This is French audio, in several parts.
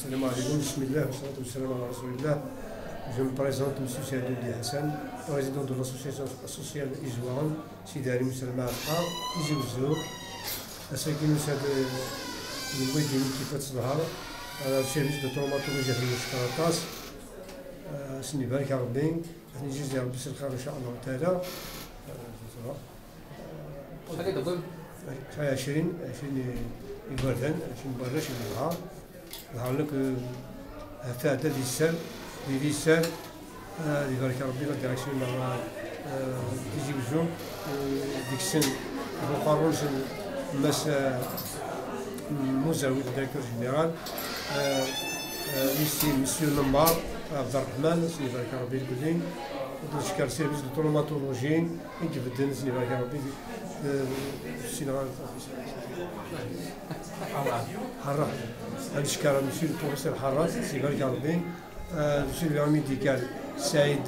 Salam alaikum, bismillah, wa salam ala rasulillah. Je me présente, M. Sadoudi Hassan, président de l'association sociale Ijouan, Sidi Ali Moussalma Alqa, Izi Ouzour, أساكن مساعد الوالدين كيف تصدها على السيرفيس دو تروماتولوجيا في المشتركات سني بارك ربي نجي ربي الخير إن شاء الله تعالى. شحال كتظن؟ 20 يبردن 20 برا شي نهار لك حتى هذا دي السال اللي بارك ربي لا ديريكسيون مع تيجي بجو ديك السن مقارنة مس مزود ديريكتور جينيرال مسيو نمبار عبد الرحمن سني بارك ربي الكلين نشكر سيرفيس دو تروماتولوجي كيف بدنا سني بارك ربي السينغال حراس نشكر مسيو البروفيسور حراس سني بارك ربي السيرفيس ميديكال سعيد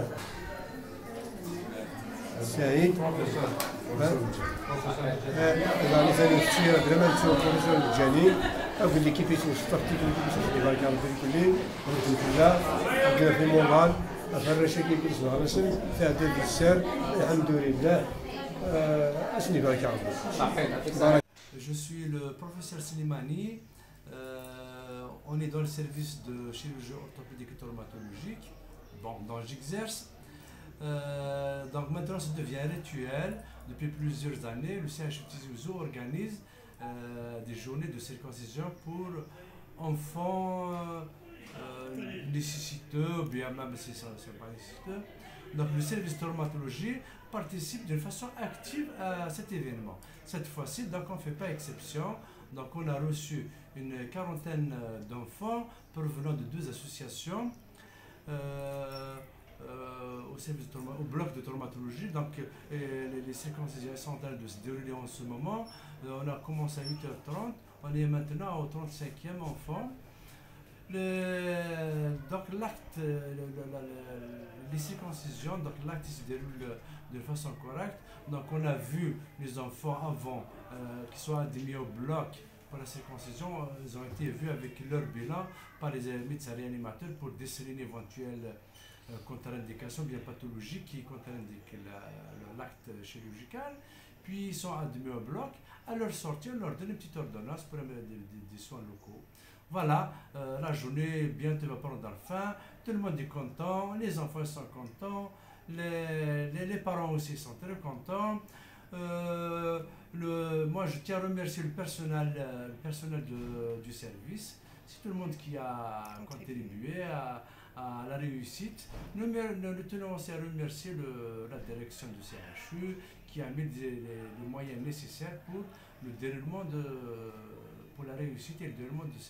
يعني ثاني كثير درما نتسوى البروفيسور الجاني أقول لي كيف يتوصف تكنيك باش يبارك الله فيك كلين الحمد لله عندنا في مورال فرشة كيف يسمع رسم في هذا السر الحمد لله أسني بارك الله. Je suis le professeur Slimani. On est dans le service de chirurgie orthopédique et traumatologique. Bon, dont j'exerce. Donc maintenant ça devient rituel. Depuis plusieurs années, le CHU Tizi Ouzou organise des journées de circoncision pour enfants nécessiteux, bien même si ce n'est pas nécessiteux. Donc le service de traumatologie participe d'une façon active à cet événement. Cette fois-ci, donc on ne fait pas exception. Donc on a reçu une quarantaine d'enfants provenant de deux associations. Au bloc de traumatologie, donc les circoncisions sont en train de se dérouler en ce moment. On a commencé à 8h30, on est maintenant au 35e enfant. Donc l'acte, les circoncisions, donc l'acte se déroule de façon correcte. Donc on a vu les enfants avant qui soient admis au bloc pour la circoncision, ils ont été vus avec leur bilan par les médecins réanimateurs pour déceler une éventuelle contre-indication bien pathologique qui contre-indique l'acte chirurgical. Puis ils sont admis au bloc. À leur sortie, on leur donne une petite ordonnance pour des soins locaux. Voilà, la journée bientôt va prendre fin. Tout le monde est content, les enfants sont contents, les parents aussi sont très contents. Moi, je tiens à remercier le personnel du service. C'est tout le monde qui a contribué à la réussite. Nous tenons aussi à remercier la direction du CHU qui a mis les moyens nécessaires pour le déroulement pour la réussite et le déroulement de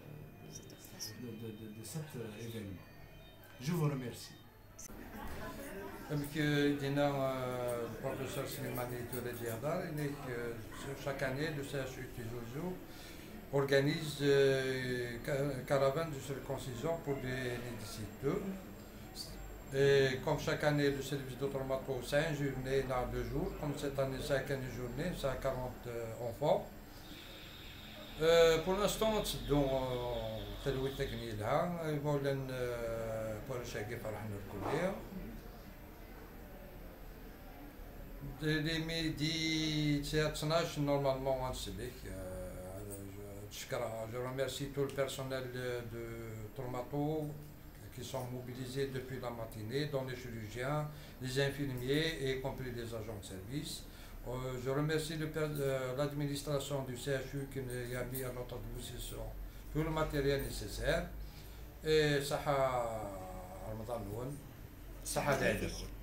cet événement. Je vous remercie. Comme le professeur Slimani chaque année, le CHU Tizi Ouzou organise une caravane de circoncision pour les nécessiteux. Et comme chaque année, le service de traumato, c'est une journée dans 2 jours. Comme cette année, c'est une journée, c'est 40 enfants. Pour l'instant, c'est le technique là. Ils veulent pour le chèque par la les midi, c'est 12 normalement on se dit. Je remercie tout le personnel de traumato qui sont mobilisés depuis la matinée, dont les chirurgiens, les infirmiers et y compris les agents de service. Je remercie l'administration du CHU qui a mis à notre disposition tout le matériel nécessaire. Et ça a Ramadan, ça a